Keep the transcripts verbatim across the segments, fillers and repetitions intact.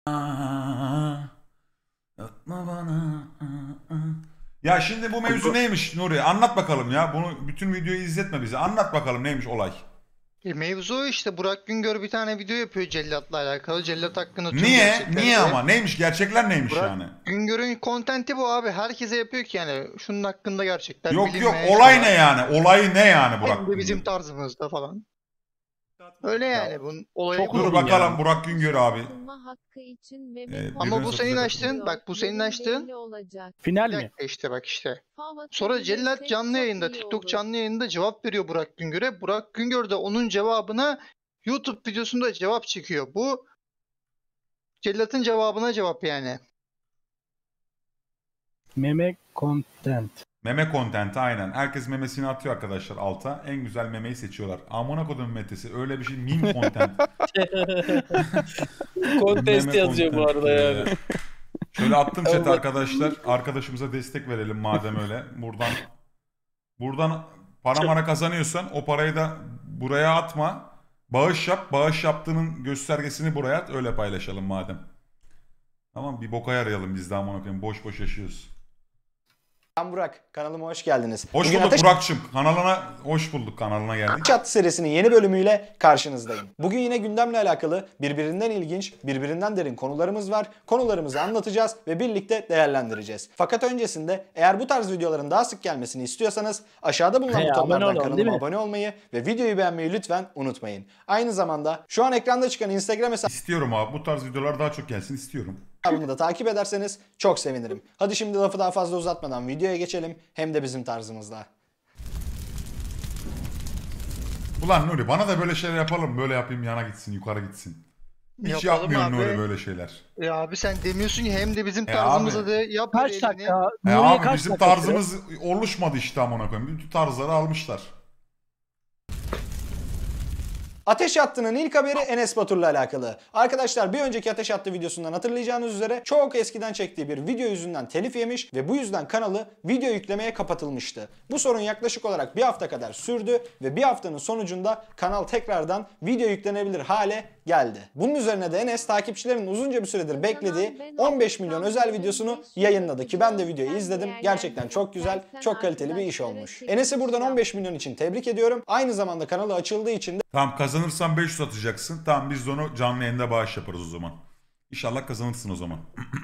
Yapma bana. Ya şimdi bu mevzu neymiş Nuri? Anlat bakalım ya. Bunu bütün videoyu izletme bize. Anlat bakalım neymiş olay. E mevzu işte Burak Güngör bir tane video yapıyor cellatla alakalı. Cellat hakkında tüm Niye? gerçekleri. Niye ama? Neymiş? Gerçekler neymiş Burak yani? Güngör'ün kontenti bu abi. Herkese yapıyor ki yani. Şunun hakkında gerçekler Yok yok bilinmeyen olay şeyler. ne yani? Olay ne yani Burak? Hem de bizim tarzımızda falan. Öyle yani bunun olayı çok bu. Dur bakalım Burak Güngör abi. hakkı için Ee, Mehmet Ama bu birbirine senin satacak- açtığın, bak bu senin açtığın. Final Bir mi? dakika işte bak işte. Hava Sonra senin Cellat destek canlı çok yayında, iyi TikTok olur. canlı yayında cevap veriyor Burak Güngör'e. Burak Güngör de onun cevabına YouTube videosunda cevap çekiyor. Bu Cellat'ın cevabına cevap yani. Meme content. Meme content aynen. Herkes memesini atıyor arkadaşlar alta. En güzel memeyi seçiyorlar. Amına kodum metesi. Öyle bir şey meme content. Contest Meme yazıyor bu content. arada yani. Ee, Şöyle attım chat Allah. arkadaşlar. Arkadaşımıza destek verelim madem öyle. Buradan buradan para mara kazanıyorsan o parayı da buraya atma. Bağış yap. Bağış yaptığının göstergesini buraya at. Öyle paylaşalım madem. Tamam bir boka yarayalım biz de amına koyayım. Boş boş yaşıyoruz. Ben Burak, kanalıma hoş geldiniz. Hoş Bugün bulduk Ateş Burak'cığım. Kanalına hoş bulduk. Kanalına geldik. Çat serisinin yeni bölümüyle karşınızdayım. Bugün yine gündemle alakalı birbirinden ilginç, birbirinden derin konularımız var. Konularımızı anlatacağız ve birlikte değerlendireceğiz. Fakat öncesinde eğer bu tarz videoların daha sık gelmesini istiyorsanız aşağıda bulunan He, butonlardan abone olun, değil kanalıma mi? abone olmayı ve videoyu beğenmeyi lütfen unutmayın. Aynı zamanda şu an ekranda çıkan Instagram İstiyorum abi. Bu tarz videolar daha çok gelsin istiyorum. hesabımı da takip ederseniz çok sevinirim. Hadi şimdi lafı daha fazla uzatmadan videoya geçelim. Hem de bizim tarzımızda. Ulan Nuri bana da böyle şeyler yapalım. Böyle yapayım yana gitsin yukarı gitsin. Hiç Yapalım yapmıyorsun abi. Nuri böyle şeyler. Ya abi sen demiyorsun ki hem de bizim E tarzımıza abi. da yap Kaç elini. dakika? E Nuriye abi kaç bizim dakika tarzımız oluşmadı işte amına koyayım. Bütün tarzları almışlar. Ateş Hattı'nın ilk haberi Enes Batur'la alakalı. Arkadaşlar bir önceki Ateş Hattı videosundan hatırlayacağınız üzere çok eskiden çektiği bir video yüzünden telif yemiş ve bu yüzden kanalı video yüklemeye kapatılmıştı. Bu sorun yaklaşık olarak bir hafta kadar sürdü ve bir haftanın sonucunda kanal tekrardan video yüklenebilir hale geldi. Bunun üzerine de Enes takipçilerin uzunca bir süredir beklediği on beş milyon özel videosunu yayınladı ki ben de videoyu izledim. Gerçekten çok güzel, çok kaliteli bir iş olmuş. Enes'i buradan on beş milyon için tebrik ediyorum. Aynı zamanda kanalı açıldığı için de Tamam kazanırsan beş yüz atacaksın. Tamam biz de onu canlı yayında bağış yaparız o zaman. İnşallah kazanırsın o zaman.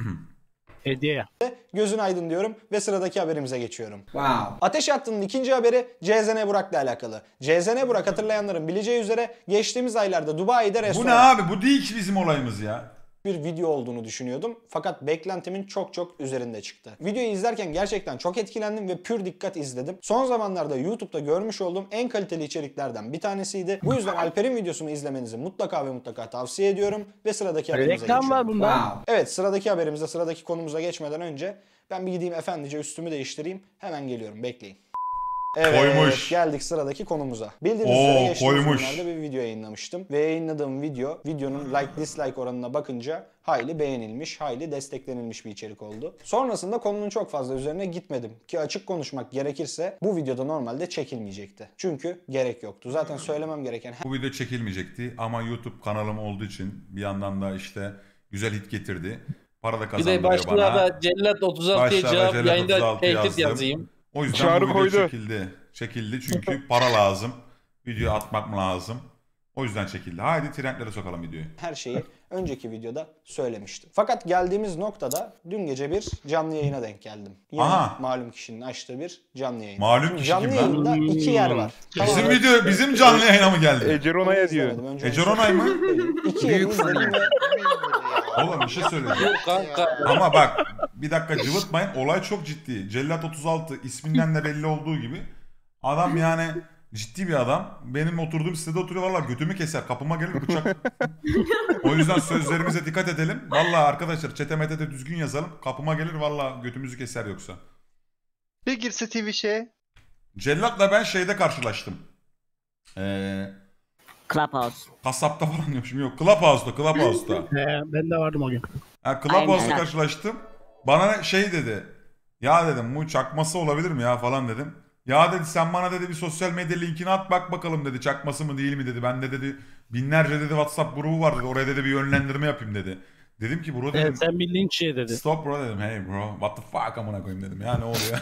Hediye. gözün aydın diyorum ve sıradaki haberimize geçiyorum. Wow. Ateş Hattı'nın ikinci haberi C Z N Burak'la alakalı. C Z N Burak hatırlayanların bileceği üzere geçtiğimiz aylarda Dubai'de restoran... Bu ne abi? Bu değil ki bizim olayımız ya. bir video olduğunu düşünüyordum. Fakat beklentimin çok çok üzerinde çıktı. Videoyu izlerken gerçekten çok etkilendim ve pür dikkat izledim. Son zamanlarda YouTube'da görmüş olduğum en kaliteli içeriklerden bir tanesiydi. Bu yüzden Alper'in videosunu izlemenizi mutlaka ve mutlaka tavsiye ediyorum ve sıradaki haberimize Reklam var geçiyorum. bunda. Evet sıradaki haberimize, sıradaki konumuza geçmeden önce ben bir gideyim efendice üstümü değiştireyim. Hemen geliyorum, bekleyin. Evet, Koymuş. geldik sıradaki konumuza. Bildiğiniz Oo, üzere geçtiğimiz koymuş. günlerde bir video yayınlamıştım. Ve yayınladığım video, videonun like dislike oranına bakınca hayli beğenilmiş, hayli desteklenilmiş bir içerik oldu. Sonrasında konunun çok fazla üzerine gitmedim. Ki açık konuşmak gerekirse bu videoda normalde çekilmeyecekti. Çünkü gerek yoktu. Zaten söylemem gereken Bu video çekilmeyecekti ama YouTube kanalım olduğu için bir yandan da işte güzel hit getirdi. Para da Bir kazandırıyor de başlığa bana. da Cellat otuz altıya Başlığa cevap Cellat yayında otuz altı tehdit yazdım. yazayım. O yüzden Çağrı bu video koydu. çekildi. Çekildi çünkü para lazım. Video atmak mı lazım? O yüzden çekildi. Haydi trendlere sokalım videoyu. her şeyi önceki videoda söylemiştim. Fakat geldiğimiz noktada dün gece bir canlı yayına denk geldim. Yine Aha. malum kişinin açtığı bir canlı yayın. Malum Şimdi kişi canlı kim lan? yayında iki yer var. Bizim Tamam. video bizim canlı yayına mı geldi? Ece Onu Rona'ya diyor. izlemedim. Önce onu Ece Ronay mı? söyleyeyim. İki yeri izledim ve Oğlum bir şey söyleyeceğim. Yok kanka. Ama bak bir dakika cıvıtmayın. Olay çok ciddi. Cellat otuz altı isminden de belli olduğu gibi. Adam yani ciddi bir adam. Benim oturduğum sitede oturuyor. Valla götümü keser. Kapıma gelir bıçak. O yüzden sözlerimize dikkat edelim. Valla arkadaşlar çetemete de düzgün yazalım. Kapıma gelir valla götümüzü keser yoksa. Bir girse Twitch'e. Cellat'la ben şeyde karşılaştım. Eee... Clubhouse. Kasapta falan diyormuşum. Yok Clubhouse'da. Clubhouse'da. Ee, ben de vardım o gün. Ha, Clubhouse'da Aynen. karşılaştım. Bana şey dedi. Ya dedim bu çakması olabilir mi ya falan dedim. Ya dedi sen bana dedi bir sosyal medya linkini at bak bakalım dedi. Çakması mı değil mi dedi. Ben de dedi binlerce dedi WhatsApp grubu var dedi. Oraya dedi bir yönlendirme yapayım dedi. Dedim ki bro dedim. Evet, sen bir linç ye dedi. Stop bro dedim. Hey bro what the fuck amına koyayım dedim. Ya ne oluyor?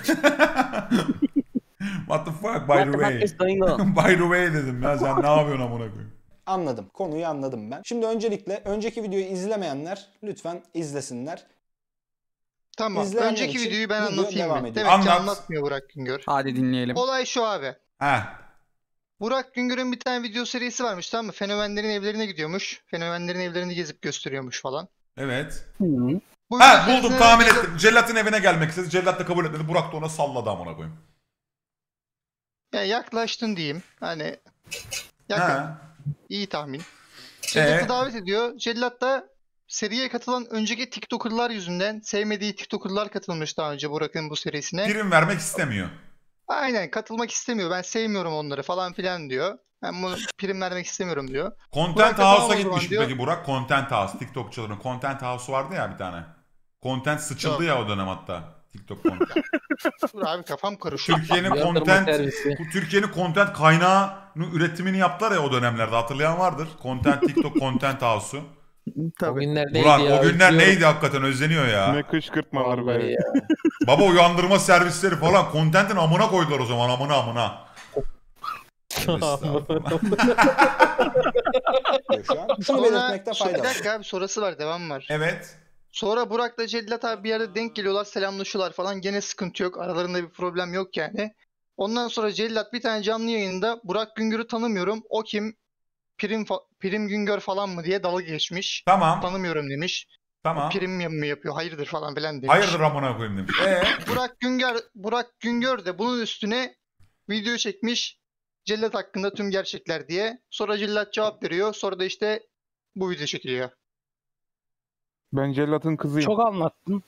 What the fuck by the way. By the way dedim ya sen ne yapıyorsun amına koyayım. Anladım. Konuyu anladım ben. Şimdi öncelikle önceki videoyu izlemeyenler lütfen izlesinler. Tamam. İzleyenler Önceki için videoyu ben video anlatayım devam mı? ediyor. Demek ki Anlat. anlatmıyor Burak Güngör. Hadi dinleyelim. Olay şu abi. Heh. Burak Güngör'ün bir tane video serisi varmış, tamam mı? Fenomenlerin evlerine gidiyormuş. Fenomenlerin evlerini gezip gösteriyormuş falan. Evet. Hı. Bu Ha video buldum serisine- tahmin ettim. Cellat'ın evine gelmek istedi. Cellat da kabul etmedi. Burak da ona salladı amına koyayım. Ya yaklaştın diyeyim. Hani yakın. Ha. İyi tahmin. Cellat'ı Ee? davet ediyor. Cellat da seriye katılan önceki TikToker'lar yüzünden sevmediği TikToker'lar katılmış daha önce Burak'ın bu serisine. Prim vermek istemiyor. Aynen katılmak istemiyor. Ben sevmiyorum onları falan filan diyor. Ben bunu prim vermek istemiyorum diyor. Content Burak da tamam House'a o zaman gitmiş diyor. peki Burak. Content House. TikTokçuların Content House vardı ya bir tane. Content sıçıldı ya o dönem hatta. TikTok content. Dur abi kafam karışıyor. Türkiye'nin Yatırma content servisi. bu Türkiye'nin content kaynağının üretimini yaptılar ya o dönemlerde. Hatırlayan vardır. Content TikTok Content House'u. O Tabii. günler neydi Burak ya? o günler Özlüyorum. neydi hakikaten özleniyor ya. Ne kışkırtmalar Vallahi be. ya. Baba uyandırma servisleri falan content'in amına koydular o zaman amına amına. Estağfurullah. diyor şu an. Şunu Sonra, belirtmekte bir fayda var. dakika abi sonrası var, devam var. Evet. Sonra Burak'la Cellat abi bir yerde denk geliyorlar, selamlaşıyorlar falan. Gene sıkıntı yok. Aralarında bir problem yok yani. Ondan sonra Cellat bir tane canlı yayında Burak Güngör'ü tanımıyorum. O kim? Prim, fa- Prim Güngör falan mı diye dalga geçmiş. Tamam. Tanımıyorum demiş. Tamam. Prim mi yapıyor? Hayırdır falan filan demiş. Hayırdır amına koyayım demiş. Ee? Burak Güngör, Burak Güngör de bunun üstüne video çekmiş. Cellat hakkında tüm gerçekler diye. Sonra Cellat cevap veriyor. Sonra da işte bu video çekiliyor. Ben Cellat'ın kızıyım. Çok anlattın.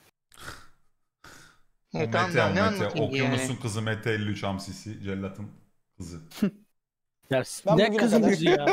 O Evet, tamam Mete, da o ne Mete. anlatayım Okyanus'un yani. kızı Mete elli üç hamsisi. Cellat'ın kızı. Ders. Ben Ne bugüne kızın kadar- yüzü ya.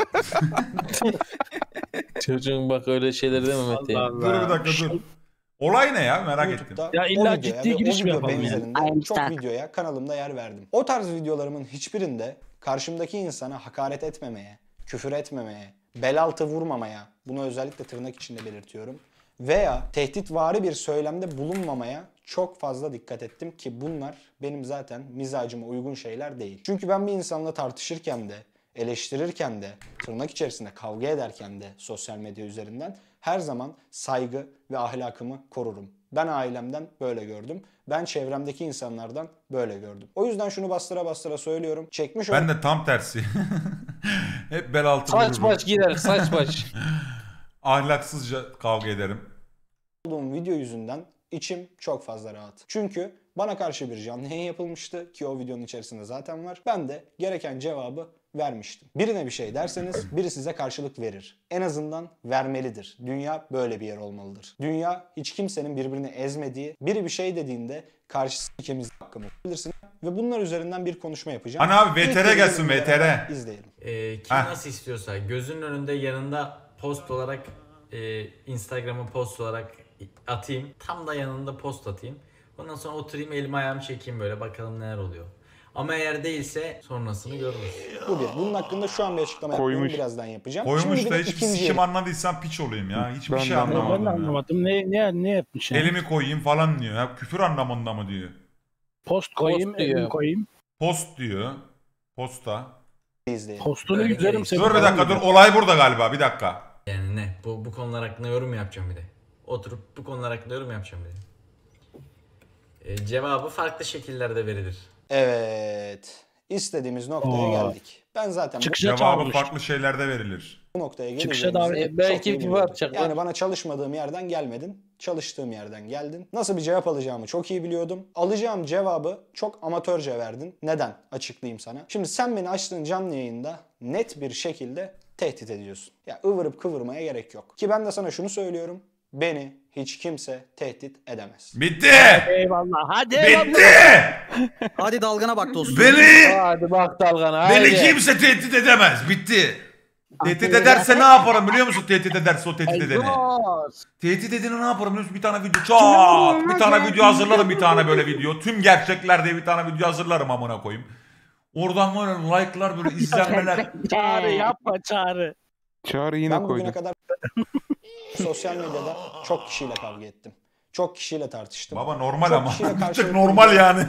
Çocuğun bak öyle şeyler deme Mete. Allah Dur Allah. bir dakika dur. Olay ne ya merak ettim. YouTube'da Ya o illa videoya ciddi ve o giriş mi video yapalım yani? benzerinde çok videoya kanalımda yer verdim. O tarz videolarımın hiçbirinde karşımdaki insana hakaret etmemeye, küfür etmemeye, bel altı vurmamaya, bunu özellikle tırnak içinde belirtiyorum, veya tehditvari bir söylemde bulunmamaya çok fazla dikkat ettim ki bunlar benim zaten mizacıma uygun şeyler değil. Çünkü ben bir insanla tartışırken de, eleştirirken de, tırnak içerisinde kavga ederken de sosyal medya üzerinden her zaman saygı ve ahlakımı korurum. Ben ailemden böyle gördüm. Ben çevremdeki insanlardan böyle gördüm. O yüzden şunu bastıra bastıra söylüyorum. Çekmiş Ben de tam tersi. Hep bel altı Saç vururum. baş gider saç baş. Ahlaksızca kavga ederim. olduğum video yüzünden içim çok fazla rahat. Çünkü bana karşı bir canlı yayın yapılmıştı ki o videonun içerisinde zaten var. Ben de gereken cevabı vermiştim. Birine bir şey derseniz biri size karşılık verir. En azından vermelidir. Dünya böyle bir yer olmalıdır. Dünya hiç kimsenin birbirini ezmediği, biri bir şey dediğinde karşısı ikimiz hakkımı bilirsin ve bunlar üzerinden bir konuşma yapacağım. Hani abi İlk V T R videoyu gelsin beraber V T R. İzleyelim. Ee, kim Heh. nasıl istiyorsa gözünün önünde yanında post olarak e, Instagram'a post olarak atayım. Tam da yanında post atayım. Ondan sonra oturayım elimi ayağımı çekeyim böyle bakalım neler oluyor. Ama eğer değilse sonrasını görürüz. Bu bir. Bunun hakkında şu an bir açıklama yapıyorum. Koymuş. Birazdan yapacağım. Koymuş Şimdi da bir de hiçbir ikinci sikim anladıysan piç olayım ya. Hiçbir Ben şey de anlamadım. Ben de ya. anlamadım. Ne ne ne yapmış yani? Elimi koyayım falan diyor. Ya küfür anlamında mı diyor. Post koyayım, Post diyor. elimi koyayım. Post diyor. Posta. izleyelim. Postunu Öyle yüzerim değil. seni. Dur bir falan dakika dur. dedi. Olay burada galiba. Bir dakika. Yani ne? Bu, bu konular hakkında yorum yapacağım bir de. Oturup bu konular hakkında yorum yapacağım bir de. Ee, cevabı farklı şekillerde verilir. Evet. İstediğimiz noktaya Oo. geldik. Ben zaten bu- Çıkışa Cevabı çağırmış. farklı şeylerde verilir. bu noktaya Çıkışa geleceğimizi davet- E, belki çok iyi bir biliyordum. yapacaklar. Yani bana çalışmadığım yerden gelmedin. Çalıştığım yerden geldin. Nasıl bir cevap alacağımı çok iyi biliyordum. Alacağım cevabı çok amatörce verdin. Neden? Açıklayayım sana. Şimdi sen beni açtığın canlı yayında net bir şekilde tehdit ediyorsun. Ya ıvırıp kıvırmaya gerek yok. Ki ben de sana şunu söylüyorum. Beni hiç kimse tehdit edemez. Bitti. Eyvallah. Hadi eyvallah. Bitti. Hadi dalgana bak dostum. Beni Hadi bak dalgana. beni haydi. kimse tehdit edemez. Bitti. Tehdit ederse ne yaparım biliyor musun? Tehdit ederse o tehdit edeni. Tehdit edeni ne yaparım biliyor musun? Bir tane video çat. Bir tane video hazırlarım bir tane böyle video. Tüm gerçekler diye bir tane video hazırlarım amına koyayım. Oradan böyle like'lar böyle izlenmeler. Çağrı yapma çağrı. Çağrı yine Ben bugüne koydum. kadar Sosyal medyada çok kişiyle kavga ettim. Çok kişiyle tartıştım. Baba normal Çok ama. kişiyle Bir tık karşılıklı normal yani.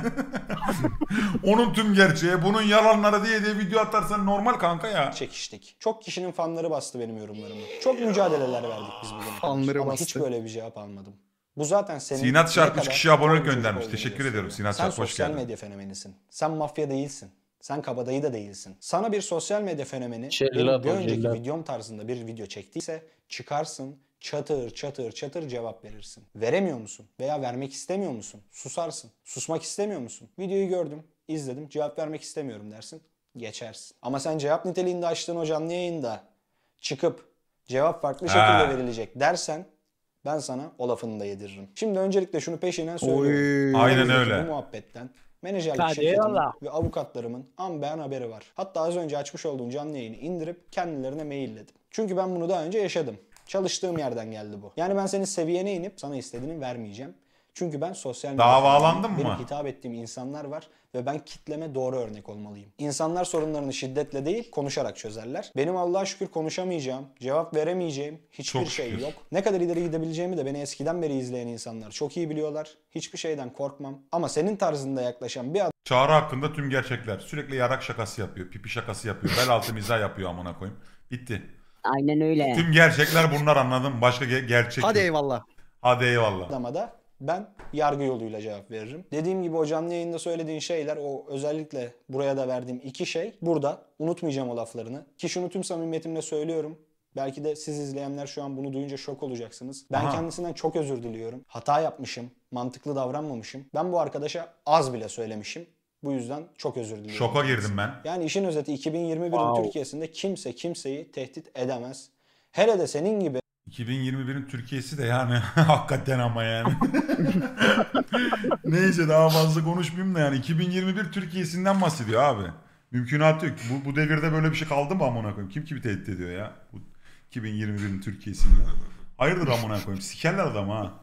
Onun tüm gerçeği, bunun yalanları diye diye video atarsan normal kanka ya. çekiştik. Çok kişinin fanları bastı benim yorumlarımı. Çok mücadeleler verdik biz bugün. Fanları Ama bastı. hiç böyle bir cevap almadım. Bu zaten senin Sinat ne Şark üç kadar kişi abonelik doğru bir çocuk göndermiş. olduğunu Teşekkür gösteriyor. ediyorum Sinat Sen Şark, hoş sosyal geldin. medya fenomenisin. Sen mafya değilsin. Sen kabadayı da değilsin. Sana bir sosyal medya fenomeni Cellat benim bir o, önceki cellat. videom tarzında bir video çektiyse çıkarsın, çatır çatır çatır cevap verirsin. Veremiyor musun? Veya vermek istemiyor musun? Susarsın. Susmak istemiyor musun? Videoyu gördüm, izledim, cevap vermek istemiyorum dersin. Geçersin. Ama sen cevap niteliğinde açtığın o canlı yayında çıkıp cevap farklı şekilde Ha. verilecek dersen ben sana o lafını da yediririm. Şimdi öncelikle şunu peşinen söylüyorum. Oy. Aynen Elimizdeki öyle. Bu muhabbetten menajerlik Hadi şirketimin eyvallah. ve avukatlarımın an beyan haberi var. Hatta az önce açmış olduğum canlı yayını indirip kendilerine mailledim. Çünkü ben bunu daha önce yaşadım. Çalıştığım yerden geldi bu. Yani ben senin seviyene inip sana istediğini vermeyeceğim. Çünkü ben sosyal medyada Davalandın benim mı? hitap ettiğim insanlar var ve ben kitleme doğru örnek olmalıyım. İnsanlar sorunlarını şiddetle değil konuşarak çözerler. Benim Allah'a şükür konuşamayacağım, cevap veremeyeceğim hiçbir Çok şey şükür. yok. Ne kadar ileri gidebileceğimi de beni eskiden beri izleyen insanlar çok iyi biliyorlar. Hiçbir şeyden korkmam. Ama senin tarzında yaklaşan bir Çağrı hakkında tüm gerçekler. Sürekli yarak şakası yapıyor, pipi şakası yapıyor, bel altı mizah yapıyor amına koyayım. Bitti. Aynen öyle. Tüm gerçekler bunlar, anladın mı? Başka ge- gerçek Hadi yok. eyvallah. Hadi eyvallah. adama da ben yargı yoluyla cevap veririm. Dediğim gibi o canlı yayında söylediğin şeyler, o özellikle buraya da verdiğim iki şey burada. Unutmayacağım o laflarını. Ki şunu tüm samimiyetimle söylüyorum. Belki de siz izleyenler şu an bunu duyunca şok olacaksınız. Ben Aha. kendisinden çok özür diliyorum. Hata yapmışım. Mantıklı davranmamışım. Ben bu arkadaşa az bile söylemişim. Bu yüzden çok özür diliyorum. Şoka girdim ben. Yani işin özeti iki bin yirmi birin Wow. Türkiye'sinde kimse kimseyi tehdit edemez. Hele de senin gibi iki bin yirmi birin Türkiye'si de yani hakikaten ama yani. Neyse daha fazla konuşmayayım da yani iki bin yirmi bir Türkiye'sinden bahsediyor abi. Mümkünatı yok. Bu, bu devirde böyle bir şey kaldı mı amına koyayım? Kim kimi tehdit ediyor ya? Bu iki bin yirmi birin Türkiye'sinde. Hayırdır amına koyayım? Sikerler adamı ha.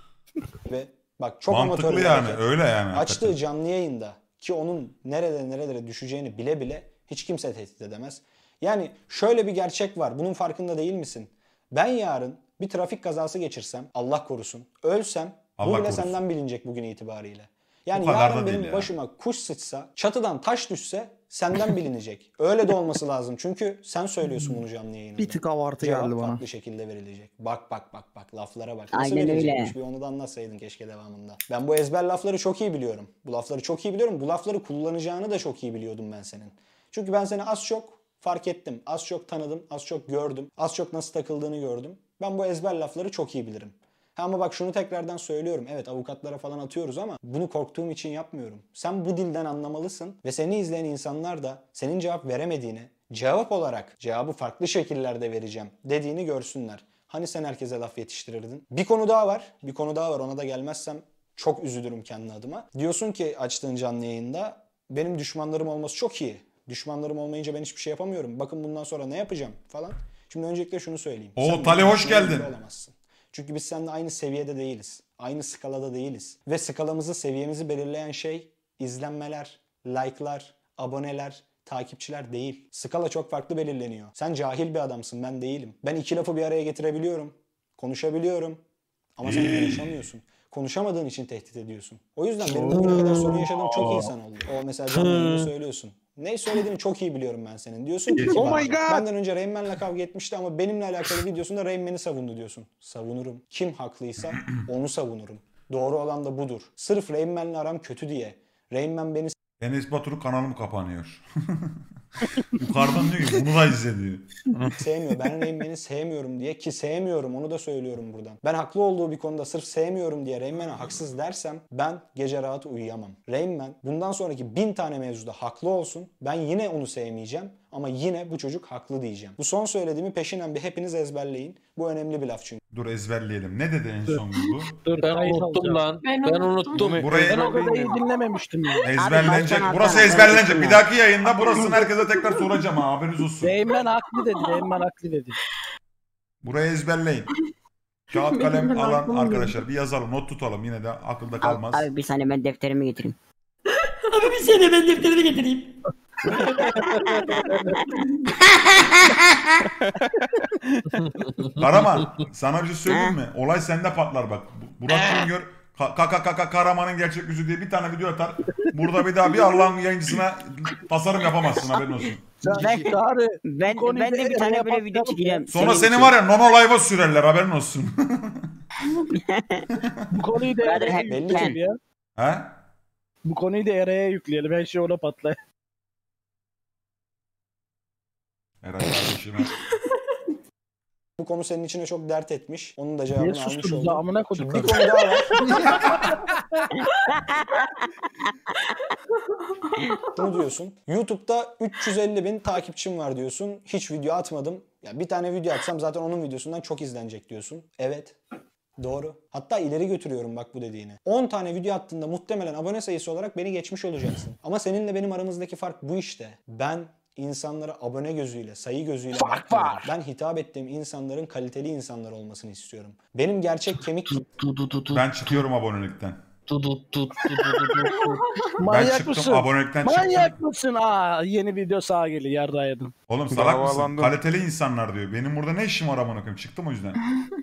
ve bak çok amatör Mantıklı bir yani. hareket. Öyle yani. Açtığı hakikaten. canlı yayında ki onun nerede nerelere düşeceğini bile bile hiç kimse tehdit edemez. Yani şöyle bir gerçek var. Bunun farkında değil misin? Ben yarın bir trafik kazası geçirsem, Allah korusun, ölsem Allah bu bile korusun. senden bilinecek bugün itibariyle. Yani Bu kadar da yarın benim değil ya. başıma kuş sıçsa, çatıdan taş düşse senden bilinecek. Öyle de olması lazım. Çünkü sen söylüyorsun bunu canlı yayında. Bir tık abartı Cevap geldi bana. farklı şekilde verilecek. Bak bak bak bak laflara bak. Nasıl Aynen öyle. verilecekmiş bir onu da anlatsaydın keşke devamında. Ben bu ezber lafları çok iyi biliyorum. Bu lafları çok iyi biliyorum. Bu lafları kullanacağını da çok iyi biliyordum ben senin. Çünkü ben seni az çok fark ettim. Az çok tanıdım. Az çok gördüm. Az çok nasıl takıldığını gördüm. Ben bu ezber lafları çok iyi bilirim. Ha ama bak şunu tekrardan söylüyorum. Evet avukatlara falan atıyoruz ama bunu korktuğum için yapmıyorum. Sen bu dilden anlamalısın ve seni izleyen insanlar da senin cevap veremediğini, cevap olarak cevabı farklı şekillerde vereceğim dediğini görsünler. Hani sen herkese laf yetiştirirdin? Bir konu daha var. Bir konu daha var. Ona da gelmezsem çok üzülürüm kendi adıma. Diyorsun ki açtığın canlı yayında benim düşmanlarım olması çok iyi. Düşmanlarım olmayınca ben hiçbir şey yapamıyorum. Bakın bundan sonra ne yapacağım falan. Şimdi öncelikle şunu söyleyeyim. Oo, Sen Tali, benim hoş düşmanım geldin. bile olamazsın. Çünkü biz seninle aynı seviyede değiliz. Aynı skalada değiliz. Ve skalamızı, seviyemizi belirleyen şey izlenmeler, like'lar, aboneler, takipçiler değil. Skala çok farklı belirleniyor. Sen cahil bir adamsın, ben değilim. Ben iki lafı bir araya getirebiliyorum. Konuşabiliyorum. Ama sen konuşamıyorsun. Konuşamadığın için tehdit ediyorsun. O yüzden benim bugüne kadar sorun yaşadığım çok insan oldu. O mesela canlı yayında söylüyorsun. Ne söylediğini çok iyi biliyorum ben senin. Diyorsun ki Oh bak, my God. benden önce Rain Man'le kavga etmişti ama benimle alakalı videosunda Rain Man'i savundu diyorsun. Savunurum. Kim haklıysa onu savunurum. Doğru olan da budur. Sırf Rain Man'le aram kötü diye Rain Man beni Enes Batur'un kanalım kapanıyor. Yukarıdan diyor ki bunu da izle diyor. sevmiyor. Ben Rain Man'i sevmiyorum diye ki sevmiyorum onu da söylüyorum buradan. Ben haklı olduğu bir konuda sırf sevmiyorum diye Rain Man'e haksız dersem ben gece rahat uyuyamam. Rain Man bundan sonraki bin tane mevzuda haklı olsun. Ben yine onu sevmeyeceğim ama yine bu çocuk haklı diyeceğim. Bu son söylediğimi peşinen bir hepiniz ezberleyin. Bu önemli bir laf çünkü. Dur ezberleyelim. Ne dedi en son bu? Dur, Ben kayıt unuttum alacağım. lan. Ben Ben unuttum. unuttum. Burayı Ben o kadar iyi dinlememiştim ya. ezberlenecek. baştan Burası alsana, ezberlenecek. ben Bir dahaki yayında burasını herkese tekrar soracağım ha. Haberiniz olsun. Reymen haklı dedi. Reymen haklı dedi. Burayı ezberleyin. Kağıt kalem Benim alan aklım arkadaşlar bir yazalım, not tutalım, yine de akılda kalmaz. Abi bir saniye ben defterimi getireyim. Abi bir saniye ben defterimi getireyim. Karaman sana bir şey söyleyeyim mi? Olay sende patlar bak. Bu- Burak Güngör Kaka Kaka Karaman'ın gerçek yüzü diye bir tane video atar. Burada bir daha bir Allah'ın yayıncısına tasarım yapamazsın, haberin olsun. Ben, Çağrı. ben, konuyu ben de bir da tane Ereğe böyle video patlatalım. çekeceğim. Sonra Senin seni için. var ya Nono Live'a sürerler, haberin olsun. Bu konuyu da Birader, Ereğe hep yükleyelim ben. ya. He? Bu konuyu da Ereğe yükleyelim. Her şey ona patlar. Eray kardeşime. Bu konu senin içine çok dert etmiş. Onun da Niye cevabını almış sustunuz da oldum. amına Şimdi koyduk. bir konu daha var. Şunu diyorsun. YouTube'da üç yüz elli bin takipçim var diyorsun. Hiç video atmadım. Ya bir tane video atsam zaten onun videosundan çok izlenecek diyorsun. Evet. Doğru. Hatta ileri götürüyorum bak bu dediğini. on tane video attığında muhtemelen abone sayısı olarak beni geçmiş olacaksın. Ama seninle benim aramızdaki fark bu işte. Ben insanlara abone gözüyle, sayı gözüyle bakmıyorum. Ben hitap ettiğim insanların kaliteli insanlar olmasını istiyorum. Benim gerçek kemik Ben çıkıyorum abonelikten. Tut tut tut tut Ben Manyak çıktım mısın? abonelikten çıktım. Manyak mısın? Aa, yeni video sağa geliyor. Yarrağı yedim. Oğlum salak mısın? Davalandım. Kaliteli insanlar diyor. Benim burada ne işim var amına koyayım? Çıktım o yüzden.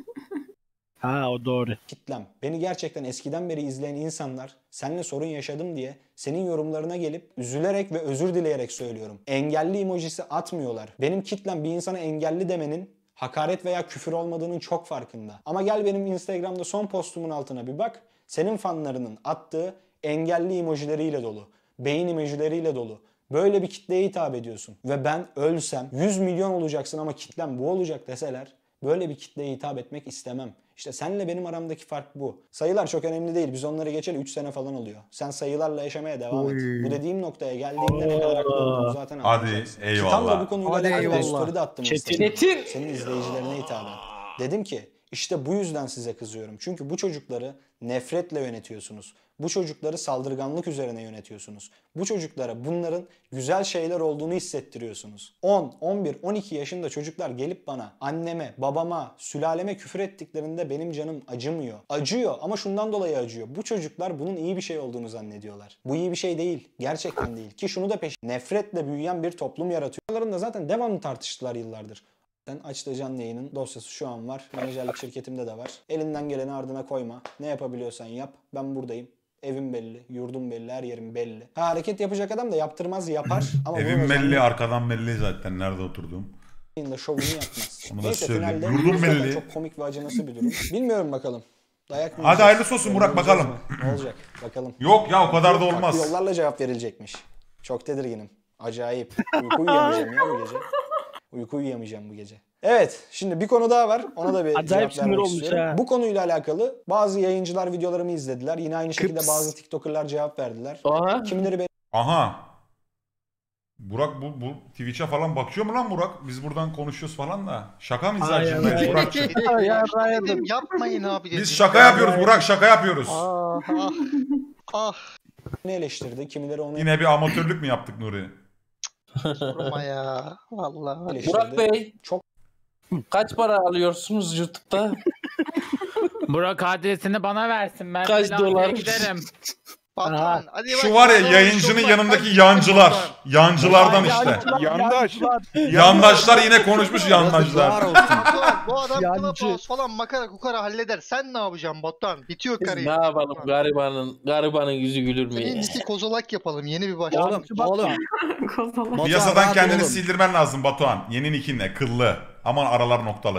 Ha o doğru. kitlem, beni gerçekten eskiden beri izleyen insanlar seninle sorun yaşadım diye senin yorumlarına gelip üzülerek ve özür dileyerek söylüyorum. Engelli emojisi atmıyorlar. Benim kitlem bir insana engelli demenin hakaret veya küfür olmadığının çok farkında. Ama gel benim Instagram'da son postumun altına bir bak. Senin fanlarının attığı engelli emojileriyle dolu. Beyin emojileriyle dolu. Böyle bir kitleye hitap ediyorsun. Ve ben ölsem yüz milyon olacaksın ama kitlem bu olacak deseler böyle bir kitleye hitap etmek istemem. İşte senle benim aramdaki fark bu. Sayılar çok önemli değil. Biz onları geçeli üç sene falan oluyor. Sen sayılarla yaşamaya devam et. Bu dediğim noktaya geldiğinde ne kadar haklı olduğunu zaten Hadi, anlayacaksın. Ki eyvallah. Tam da bu konuyla Hadi alakalı bir eyvallah. story de attım. Çetin. Instagram'a. Senin izleyicilerine hitaben. Dedim ki işte bu yüzden size kızıyorum. Çünkü bu çocukları nefretle yönetiyorsunuz. Bu çocukları saldırganlık üzerine yönetiyorsunuz. Bu çocuklara bunların güzel şeyler olduğunu hissettiriyorsunuz. on, on bir, on iki yaşında çocuklar gelip bana, anneme, babama, sülaleme küfür ettiklerinde benim canım acımıyor. Acıyor ama şundan dolayı acıyor. Bu çocuklar bunun iyi bir şey olduğunu zannediyorlar. Bu iyi bir şey değil. Gerçekten değil. Ki şunu da peşin. Nefretle büyüyen bir toplum yaratıyor. Aralarında zaten devamlı tartıştılar yıllardır. Sen açtığı canlı yayının dosyası şu an var. Menajerlik şirketimde de var. Elinden geleni ardına koyma. Ne yapabiliyorsan yap. Ben buradayım. Evim belli, yurdum belli, her yerim belli. Ha, hareket yapacak adam da yaptırmaz yapar. Ama Evim bunun belli, özelliği arkadan belli zaten nerede oturduğum. da şovunu yapmaz. Onu da Neyse söyleyeyim. finalde Yurdum bu zaten belli. çok komik ve acınası bir durum. Bilmiyorum bakalım. Dayak mı Hadi yiyeceğiz? hayırlısı olsun Burak, Öğreneceğiz bakalım. mi? Ne olacak? Bakalım. Yok ya o kadar da Farklı olmaz. yollarla cevap verilecekmiş. Çok tedirginim. Acayip. Uyku uyuyamayacağım ya bu gece. Uyku uyuyamayacağım bu gece. Evet, şimdi bir konu daha var. Ona da bir Acayip cevap sinir vermek olmuş istiyorum. ha. Bu konuyla alakalı bazı yayıncılar videolarımı izlediler. Yine aynı şekilde Kıps. bazı TikToker'lar cevap verdiler. Aha. Kimileri beni Aha. Burak bu, bu Twitch'e falan bakıyor mu lan Burak? Biz buradan konuşuyoruz falan da. Şaka mı Hayır, izleyiciler hayır. Burak'cığım? Ya, ya, dedim, Ryan. yapmayın abi dedim. Biz şaka yapıyoruz Burak, şaka yapıyoruz. Aa, Ah, ah, eleştirdi, kimileri onu Yine bir amatörlük mü yaptık Nuri? sorma ya. Vallahi. eleştirdi. Burak Bey. Çok Kaç para alıyorsunuz YouTube'da? Burak adresini bana versin. Ben Kaç Philadelphia'ya dolar? giderim. Batuhan, hadi Şu bak, var ya bana yayıncının çok yanındaki bak- yancılar. Batuhan. Yancılardan Ay, işte. yancılar, Yandaş. yancılar. Yandaşlar yine konuşmuş yandaşlar. Batuhan, bu adam Yancı. Clubhouse falan makara kukara halleder. Sen ne yapacaksın Batuhan? Bitiyor Biz kariyer. ne yapalım garibanın, garibanın yüzü gülür mü En ya? iyisi kozolak yapalım. Yeni bir başlık. Oğlum, oğlum. Piyasadan kendini sildirmen lazım Batuhan. Yeni nickinle kıllı. Aman aralar noktalı.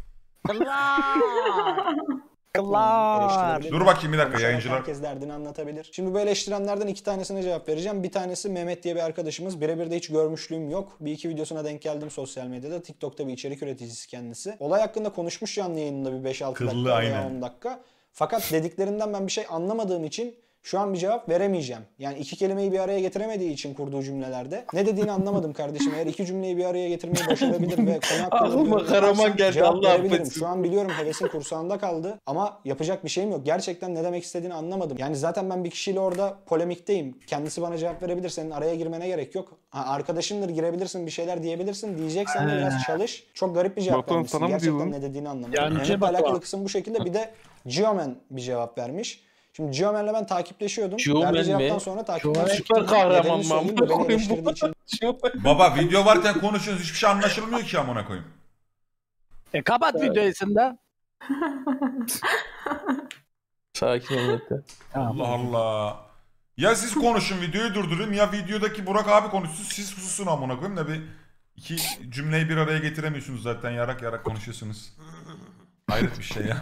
Kıllar. eleştirebilir. Dur bakayım bir dakika, Konuşarak yayıncılar. Herkes derdini anlatabilir. Şimdi bu eleştirenlerden iki tanesine cevap vereceğim. Bir tanesi Mehmet diye bir arkadaşımız. Birebir de hiç görmüşlüğüm yok. Bir iki videosuna denk geldim sosyal medyada. TikTok'ta bir içerik üreticisi kendisi. Olay hakkında konuşmuş canlı yayınında bir beş altı Kıllı, dakika veya aynen. on dakika. Fakat dediklerinden ben bir şey anlamadığım için şu an bir cevap veremeyeceğim. Yani iki kelimeyi bir araya getiremediği için kurduğu cümlelerde. Ne dediğini anlamadım kardeşim. Eğer iki cümleyi bir araya getirmeyi başarabilir ve konu hakkında Aklıma bir yorum Karaman yaparsan geldi, cevap Allah verebilirim. affetsin. Şu an biliyorum hevesin kursağında kaldı ama yapacak bir şeyim yok. Gerçekten ne demek istediğini anlamadım. Yani zaten ben bir kişiyle orada polemikteyim. Kendisi bana cevap verebilir. Senin araya girmene gerek yok. Ha, arkadaşındır, girebilirsin, bir şeyler diyebilirsin. Diyeceksen de biraz çalış. Çok garip bir cevap Batuhan, vermişsin. sana mı diyor Gerçekten lan? ne dediğini anlamadım. Yancı Mehmet'le Batuhan. alakalı kısım bu şekilde. Bir de Geoman bir cevap vermiş. Şimdi Geoman'le ben takipleşiyordum. Geoman Verdiği cevaptan mi? sonra takipten Geoman çıktım. süper kahraman Nedenini mı? söyleyeyim de Amına beni koyayım eleştirdiği için Baba video varken konuşuyoruz, hiçbir şey anlaşılmıyor ki amına koyayım. E kapat videosunda. Sakin ol Mete. Allah Allah. Ya siz konuşun videoyu durdurayım ya videodaki Burak abi konuşsun siz susun amına koyayım da bir iki cümleyi bir araya getiremiyorsunuz zaten yarak yarak konuşuyorsunuz. Hayret bir şey ya.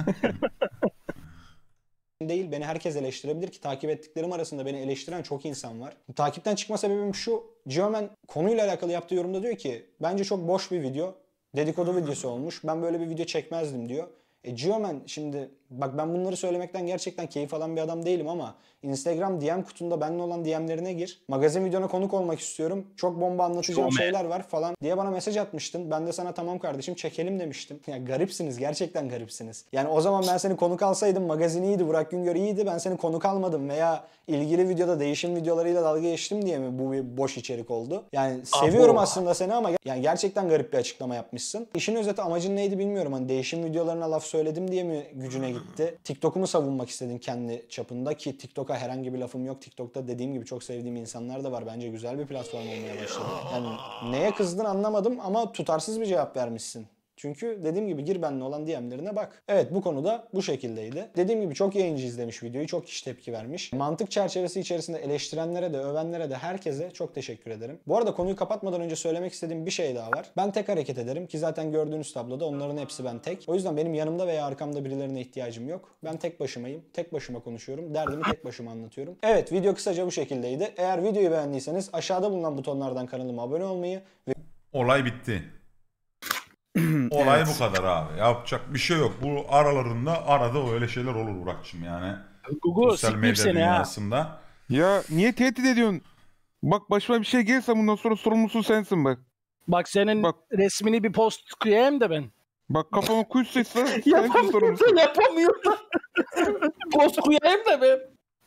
Değil. Beni herkes eleştirebilir ki takip ettiklerim arasında beni eleştiren çok insan var. Takipten çıkma sebebim şu. Geoman konuyla alakalı yaptığı yorumda diyor ki bence çok boş bir video. Dedikodu videosu olmuş. Ben böyle bir video çekmezdim diyor. E Geoman şimdi bak ben bunları söylemekten gerçekten keyif alan bir adam değilim ama Instagram D M kutunda benimle olan D M'lerine gir. Magazin videona konuk olmak istiyorum. Çok bomba anlatacağım Geoman. şeyler var falan diye bana mesaj atmıştın. Ben de sana tamam kardeşim çekelim demiştim. Ya garipsiniz gerçekten garipsiniz. Yani o zaman ben seni konuk alsaydım magazin iyiydi, Burak Güngör iyiydi. Ben seni konuk almadım veya ilgili videoda değişim videolarıyla dalga geçtim diye mi bu bir boş içerik oldu? Yani seviyorum aslında seni ama yani gerçekten garip bir açıklama yapmışsın. İşin özeti amacın neydi bilmiyorum. Hani değişim videolarına laf söyledim diye mi gücüne gitti? TikTok'umu savunmak istedin kendi çapında ki TikTok'a herhangi bir lafım yok. TikTok'ta dediğim gibi çok sevdiğim insanlar da var. Bence güzel bir platform olmaya başladı. Yani neye kızdın anlamadım ama tutarsız bir cevap vermişsin. Çünkü dediğim gibi gir benimle olan D M'lerine bak. Evet bu konuda bu şekildeydi. Dediğim gibi çok yayıncı izlemiş videoyu. Çok kişi tepki vermiş. Mantık çerçevesi içerisinde eleştirenlere de övenlere de herkese çok teşekkür ederim. Bu arada konuyu kapatmadan önce söylemek istediğim bir şey daha var. Ben tek hareket ederim ki zaten gördüğünüz tabloda onların hepsi ben tek. O yüzden benim yanımda veya arkamda birilerine ihtiyacım yok. Ben tek başımayım. Tek başıma konuşuyorum. Derdimi tek başıma anlatıyorum. Evet video kısaca bu şekildeydi. Eğer videoyu beğendiyseniz aşağıda bulunan butonlardan kanalıma abone olmayı ve Olay bitti. Olay evet. Bu kadar abi. Yapacak bir şey yok. Bu aralarında arada öyle şeyler olur Burak'cığım yani. Google Sosyal medya seni dünyasında. Ha. Ya niye tehdit ediyorsun? Bak başıma bir şey gelirse bundan sonra sorumlusu sensin bak. Bak senin bak, resmini bir post koyayım da ben. Bak kafama kuş sesle sensin sorumlusu. Yapamıyorum. Post koyayım da ben.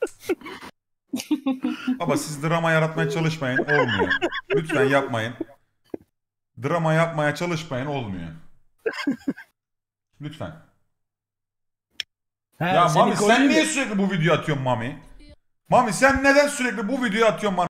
Baba siz drama yaratmaya çalışmayın. Olmuyor. Lütfen yapmayın. Drama yapmaya çalışmayın olmuyor. Lütfen. He, ya Mami sen niye sürekli bu videoyu atıyorsun Mami? Mami sen neden sürekli bu videoyu atıyorsun bana?